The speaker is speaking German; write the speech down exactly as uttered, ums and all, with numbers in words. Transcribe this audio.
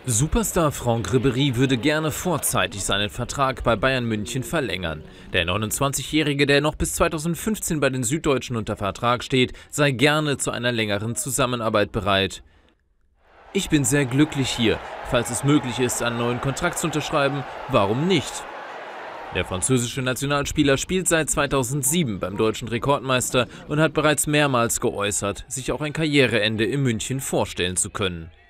Superstar Franck Ribéry würde gerne vorzeitig seinen Vertrag bei Bayern München verlängern. Der neunundzwanzigjährige, der noch bis zweitausendfünfzehn bei den Süddeutschen unter Vertrag steht, sei gerne zu einer längeren Zusammenarbeit bereit. Ich bin sehr glücklich hier. Falls es möglich ist, einen neuen Kontrakt zu unterschreiben, warum nicht? Der französische Nationalspieler spielt seit zweitausendsieben beim deutschen Rekordmeister und hat bereits mehrmals geäußert, sich auch ein Karriereende in München vorstellen zu können.